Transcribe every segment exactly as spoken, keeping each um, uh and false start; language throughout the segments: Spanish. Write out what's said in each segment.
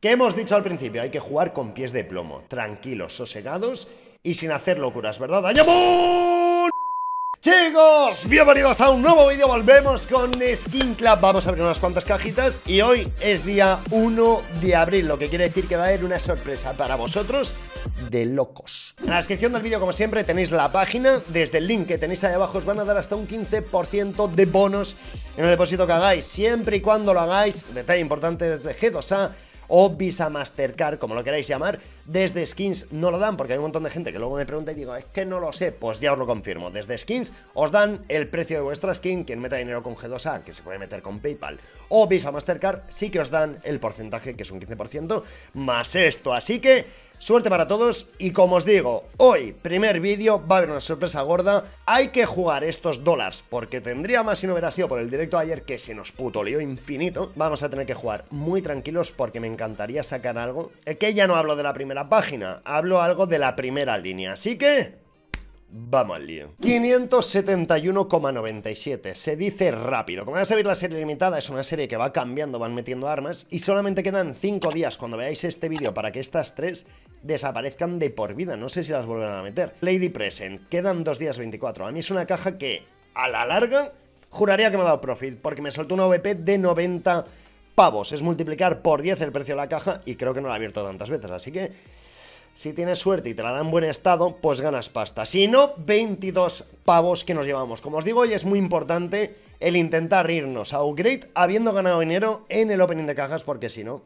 ¿Qué hemos dicho al principio? Hay que jugar con pies de plomo, tranquilos, sosegados y sin hacer locuras, ¿verdad? ¡Dañamón! Chicos, bienvenidos a un nuevo vídeo, volvemos con Skin Club. Vamos a abrir unas cuantas cajitas y hoy es día uno de abril, lo que quiere decir que va a haber una sorpresa para vosotros de locos. En la descripción del vídeo, como siempre, tenéis la página. Desde el link que tenéis ahí abajo os van a dar hasta un quince por ciento de bonos en el depósito que hagáis, siempre y cuando lo hagáis, detalle importante, desde G dos A o Visa Mastercard, como lo queráis llamar. Desde Skins no lo dan, porque hay un montón de gente que luego me pregunta y digo, es que no lo sé. Pues ya os lo confirmo, desde Skins os dan el precio de vuestra skin. Quien meta dinero con G dos A, que se puede meter con PayPal o Visa Mastercard, sí que os dan el porcentaje, que es un quince por ciento más esto. Así que suerte para todos y, como os digo, hoy, primer vídeo, va a haber una sorpresa gorda. Hay que jugar estos dólares, porque tendría más si no hubiera sido por el directo de ayer, que se nos puto lío infinito. Vamos a tener que jugar muy tranquilos, porque me encantaría sacar algo, que ya no hablo de la primera página, hablo algo de la primera línea, así que vamos al lío. quinientos setenta y uno coma noventa y siete, se dice rápido. Como vais a ver, la serie limitada es una serie que va cambiando, van metiendo armas, y solamente quedan cinco días cuando veáis este vídeo para que estas tres desaparezcan de por vida. No sé si las volverán a meter. Lady Present, quedan dos días veinticuatro. A mí es una caja que a la larga juraría que me ha dado profit, porque me soltó una V P de noventa pavos. Es multiplicar por diez el precio de la caja, y creo que no la he abierto tantas veces, así que si tienes suerte y te la da en buen estado, pues ganas pasta. Si no, veintidós pavos que nos llevamos. Como os digo, hoy es muy importante el intentar irnos a upgrade habiendo ganado dinero en el opening de cajas, porque si no,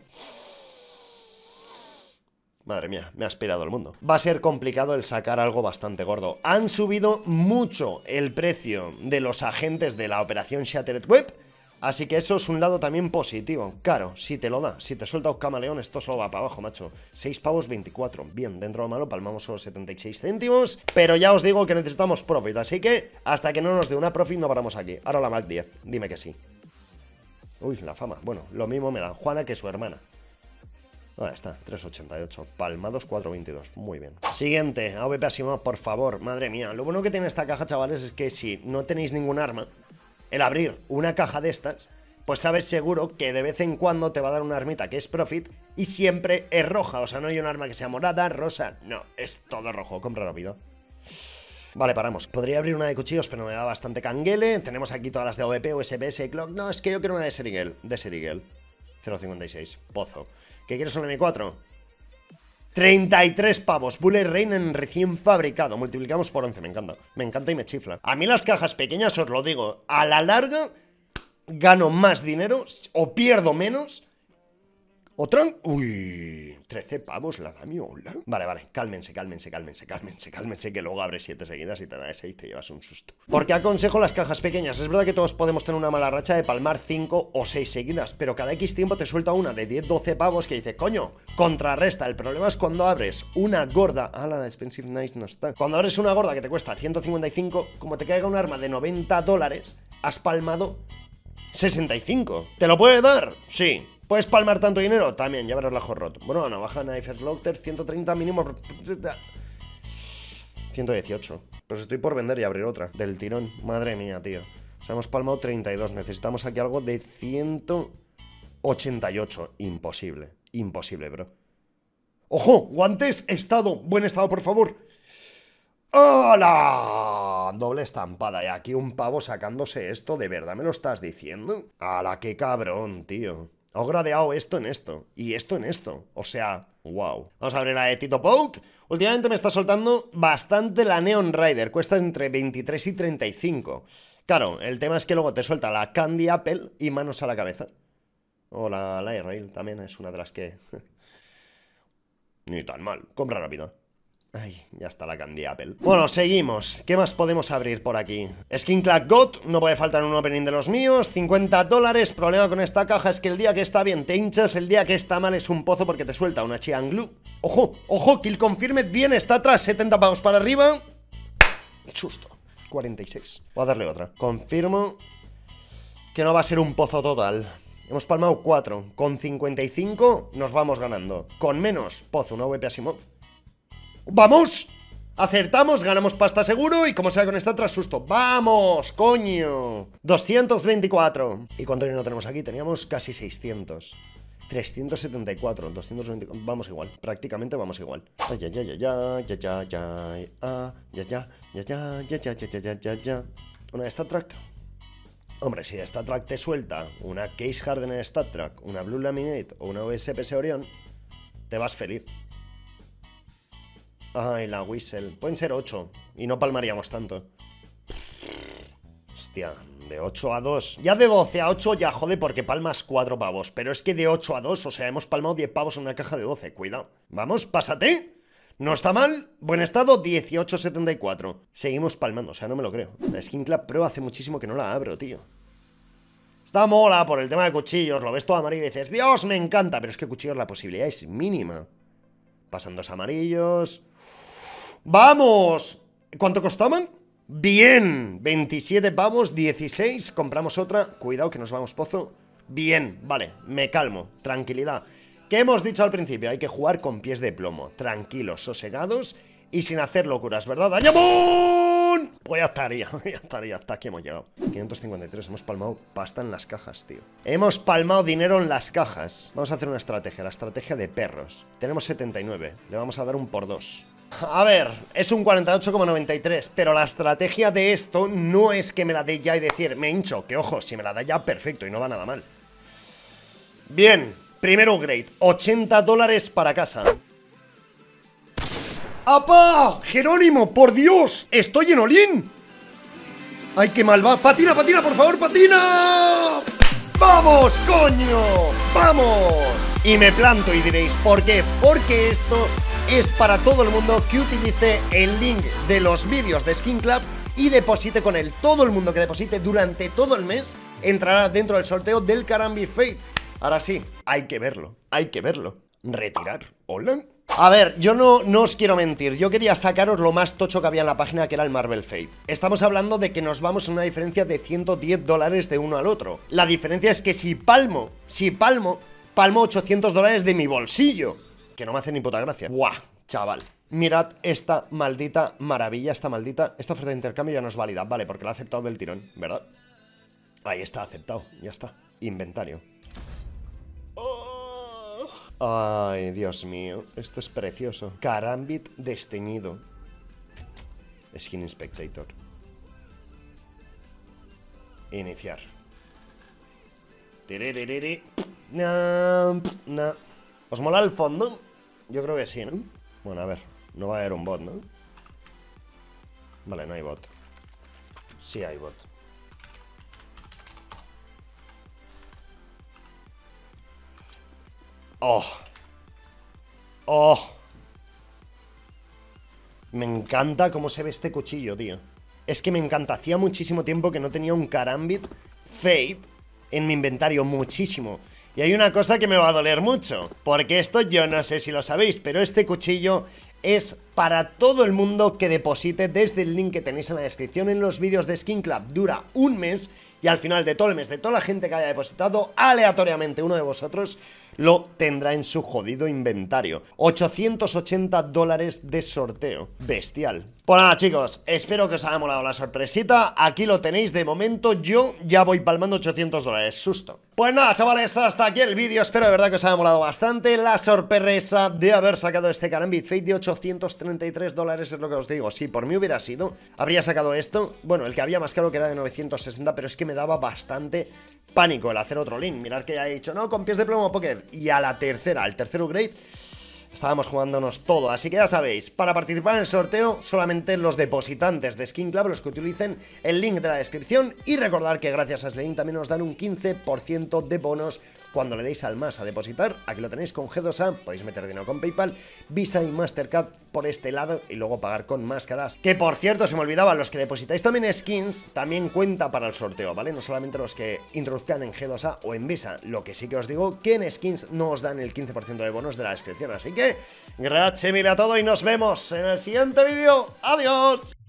madre mía, me ha aspirado el mundo. Va a ser complicado el sacar algo bastante gordo. Han subido mucho el precio de los agentes de la operación Shattered Web, así que eso es un lado también positivo. Claro, si te lo da, si te suelta un camaleón, esto solo va para abajo, macho. seis pavos veinticuatro. Bien, dentro de lo malo, palmamos solo setenta y seis céntimos. Pero ya os digo que necesitamos profit, así que hasta que no nos dé una profit no paramos aquí. Ahora la Mac diez, dime que sí. Uy, la fama. Bueno, lo mismo me da Juana que su hermana. Ahí está, tres ochenta y ocho. Palmados cuatro veintidós. Muy bien. Siguiente, A V P Asimov, por favor. Madre mía. Lo bueno que tiene esta caja, chavales, es que si no tenéis ningún arma, el abrir una caja de estas, pues sabes seguro que de vez en cuando te va a dar una armita que es profit y siempre es roja. O sea, no hay un arma que sea morada, rosa, no, es todo rojo. Compra rápido. Vale, paramos. Podría abrir una de cuchillos, pero me da bastante canguele. Tenemos aquí todas las de O V P, U S B S, Clock. No, es que yo quiero una de Serigel. De Serigel. cero cincuenta y seis. Pozo. ¿Qué quieres un M cuatro? treinta y tres pavos. Bullet Rain en recién fabricado. Multiplicamos por once. Me encanta. Me encanta y me chifla. A mí las cajas pequeñas, os lo digo, a la larga gano más dinero o pierdo menos. ¿Otra? Uy, trece pavos la damiola. Vale, vale, cálmense, cálmense, cálmense, cálmense, cálmense, que luego abres siete seguidas y te da ese y te llevas un susto. Porque aconsejo las cajas pequeñas. Es verdad que todos podemos tener una mala racha de palmar cinco o seis seguidas, pero cada X tiempo te suelta una de diez doce pavos que dices, coño, contrarresta. El problema es cuando abres una gorda. Ah, la Expensive Nice no está. Cuando abres una gorda que te cuesta ciento cincuenta y cinco, como te caiga un arma de noventa dólares, has palmado sesenta y cinco. ¿Te lo puede dar? Sí. ¿Puedes palmar tanto dinero? También, ya verás la Horrot. Bueno, la navaja Knife Slaughter, ciento treinta mínimo. ciento dieciocho. Pues estoy por vender y abrir otra. Del tirón. Madre mía, tío. O sea, hemos palmado treinta y dos. Necesitamos aquí algo de ciento ochenta y ocho. Imposible. Imposible, bro. ¡Ojo! Guantes, estado. Buen estado, por favor. ¡Hola! Doble estampada. Y aquí un pavo sacándose esto. ¿De verdad me lo estás diciendo? ¡Hala, qué cabrón, tío! He gradeado esto en esto, y esto en esto. O sea, wow. Vamos a abrir la de Tito Poke. Últimamente me está soltando bastante la Neon Rider. Cuesta entre veintitrés y treinta y cinco. Claro, el tema es que luego te suelta la Candy Apple y manos a la cabeza. O la Light Rail también es una de las que... Ni tan mal. Compra rápido. Ay, ya está la Candy Apple. Bueno, seguimos. ¿Qué más podemos abrir por aquí? Skin Club God, no puede faltar un opening de los míos. cincuenta dólares. Problema con esta caja es que el día que está bien te hinchas, el día que está mal es un pozo porque te suelta una Chiang Glue. Ojo, ojo, Kill Confirmed bien, está atrás, setenta pavos para arriba. Susto, cuarenta y seis. Voy a darle otra. Confirmo que no va a ser un pozo total. Hemos palmado cuatro. Con cincuenta y cinco nos vamos ganando. Con menos, pozo, una V P Asimov. ¡Vamos! Acertamos, ganamos pasta seguro y como sea con esta tras susto. ¡Vamos, coño! doscientos veinticuatro. ¿Y cuánto dinero tenemos aquí? Teníamos casi seiscientos. trescientos setenta y cuatro, doscientos veinticuatro, vamos igual, prácticamente vamos igual. Ay, ya, ya, ya, ya, ya, ya, ya, ah, ya, ya, ya, ya, ya, ya, ya, ya, ya, ya. Una StatTrak. Hombre, si de StatTrak te suelta una Case Hardener StatTrak, una Blue Laminate o una U S P S Orion, te vas feliz. Ay, la Whistle. Pueden ser ocho y no palmaríamos tanto. Hostia, de ocho a dos. Ya de doce a ocho ya jode porque palmas cuatro pavos. Pero es que de ocho a dos, o sea, hemos palmado diez pavos en una caja de doce. Cuidado. Vamos, pásate. No está mal. Buen estado, dieciocho setenta y cuatro. Seguimos palmando, o sea, no me lo creo. La Skin Club Pro hace muchísimo que no la abro, tío. Está mola por el tema de cuchillos. Lo ves todo amarillo y dices, Dios, me encanta. Pero es que cuchillos la posibilidad es mínima. Pasan dos amarillos. ¡Vamos! ¿Cuánto costaban? Bien, veintisiete pavos, dieciséis. Compramos otra, cuidado que nos vamos pozo. Bien, vale, me calmo, tranquilidad. ¿Qué hemos dicho al principio? Hay que jugar con pies de plomo, tranquilos, sosegados y sin hacer locuras, ¿verdad? ¡Dañamón! Pues ya estaría, ya estaría, hasta aquí hemos llegado. Quinientos cincuenta y tres, hemos palmado pasta en las cajas, tío. Hemos palmado dinero en las cajas. Vamos a hacer una estrategia, la estrategia de perros. Tenemos setenta y nueve, le vamos a dar un por dos. A ver, es un cuarenta y ocho coma noventa y tres, pero la estrategia de esto no es que me la dé ya y decir, me hincho, que ojo, si me la da ya, perfecto y no va nada mal. Bien, primero upgrade, ochenta dólares para casa. ¡Apa! ¡Jerónimo, por Dios! ¡Estoy en Olin! ¡Ay, qué mal va! ¡Patina, patina, por favor, patina! ¡Vamos, coño! ¡Vamos! Y me planto y diréis, ¿por qué? Porque esto es para todo el mundo que utilice el link de los vídeos de Skin Club y deposite con él. Todo el mundo que deposite durante todo el mes entrará dentro del sorteo del Karambit Fate. Ahora sí, hay que verlo, hay que verlo. Retirar, hola. A ver, yo no, no os quiero mentir, yo quería sacaros lo más tocho que había en la página, que era el Marvel Fate. Estamos hablando de que nos vamos en una diferencia de ciento diez dólares de uno al otro. La diferencia es que si palmo, si palmo, palmo ochocientos dólares de mi bolsillo. Que no me hace ni puta gracia. ¡Guau! Chaval. Mirad esta maldita maravilla, esta maldita... Esta oferta de intercambio ya no es válida, vale, porque la ha aceptado del tirón, ¿verdad? Ahí está, aceptado, ya está. Inventario. Ay, Dios mío, esto es precioso. Karambit desteñido. Skin Inspector. Iniciar. Tiriririri. No, no. ¿Os mola el fondo? Yo creo que sí, ¿no? Bueno, a ver, no va a haber un bot, ¿no? Vale, no hay bot. Sí hay bot. ¡Oh! ¡Oh! Me encanta cómo se ve este cuchillo, tío. Es que me encanta. Hacía muchísimo tiempo que no tenía un Karambit Fate en mi inventario. Muchísimo. Y hay una cosa que me va a doler mucho, porque esto yo no sé si lo sabéis, pero este cuchillo es para todo el mundo que deposite desde el link que tenéis en la descripción en los vídeos de Skin Club. Dura un mes y al final de todo el mes, de toda la gente que haya depositado, aleatoriamente uno de vosotros lo tendrá en su jodido inventario. ochocientos ochenta dólares de sorteo. Bestial. Pues nada, chicos, espero que os haya molado la sorpresita. Aquí lo tenéis de momento. Yo ya voy palmando ochocientos dólares. Susto. Pues nada, chavales, hasta aquí el vídeo. Espero de verdad que os haya molado bastante. La sorpresa de haber sacado este Karambit Fate de ochocientos treinta y tres dólares es lo que os digo. Si por mí hubiera sido, habría sacado esto. Bueno, el que había más caro, que era de novecientos sesenta, pero es que me daba bastante pánico el hacer otro link. Mirad que ya he dicho, no, con pies de plomo poker. Y a la tercera, al tercer upgrade, estábamos jugándonos todo. Así que ya sabéis, para participar en el sorteo, solamente los depositantes de Skin Club, los que utilicen el link de la descripción. Y recordar que gracias a ese link también nos dan un quince por ciento de bonos cuando le deis al más a depositar. Aquí lo tenéis con G dos A, podéis meter dinero con PayPal, Visa y Mastercard por este lado y luego pagar con máscaras. Que por cierto, se me olvidaba, los que depositáis también skins, también cuenta para el sorteo, ¿vale? No solamente los que introduzcan en G dos A o en Visa. Lo que sí que os digo, que en skins no os dan el quince por ciento de bonos de la descripción. Así que, gracias mil a todo y nos vemos en el siguiente vídeo. ¡Adiós!